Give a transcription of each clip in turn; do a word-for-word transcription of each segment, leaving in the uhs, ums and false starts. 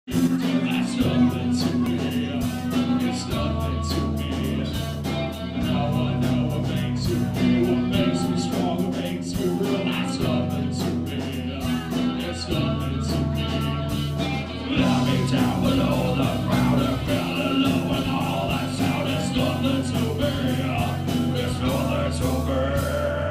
That's nothing to me, it's nothing to me. Now I know what makes you feel, what makes me strong, what makes you real. That's nothing to me, it's nothing to me. Let me down below the ground and fell in love with all that sound. It's nothing to me, it's nothing to me.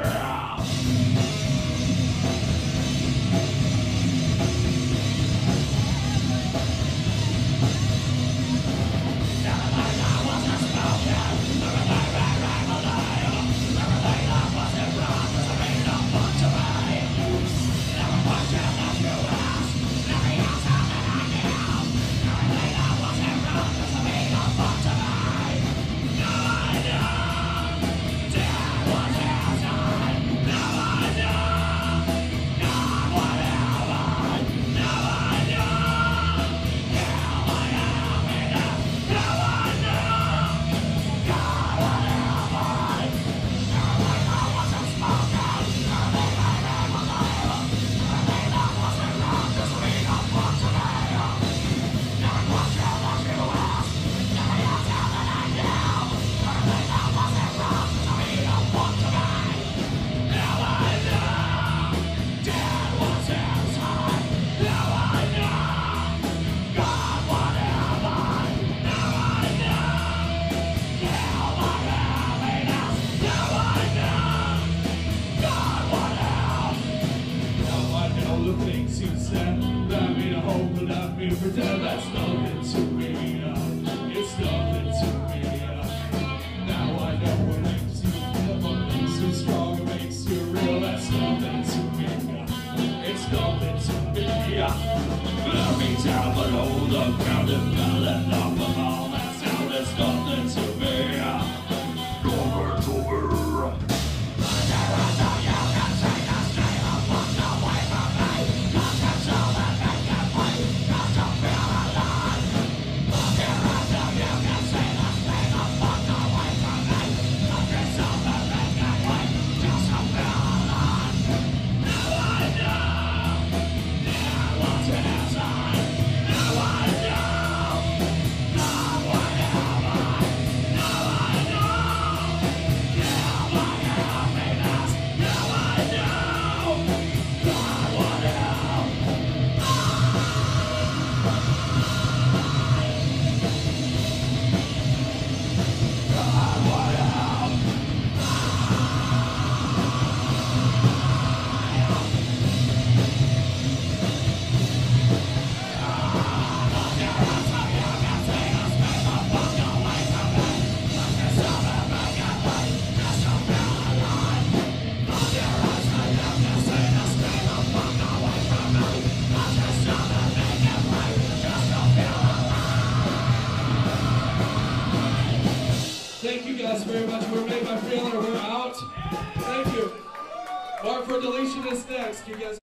The things you said, let me to hope, let me to pretend. That's nothing to me, it's nothing to me. Now I know what makes you feel, what makes you strong, what makes you real. That's nothing to me, it's nothing to me. Let me down below the ground and fell in love with all that sound. It's nothing to me, nothing to me. Thank you guys very much. We're Made by Freelancer. We're out. Thank you. Mark for Deletion is next. You guys.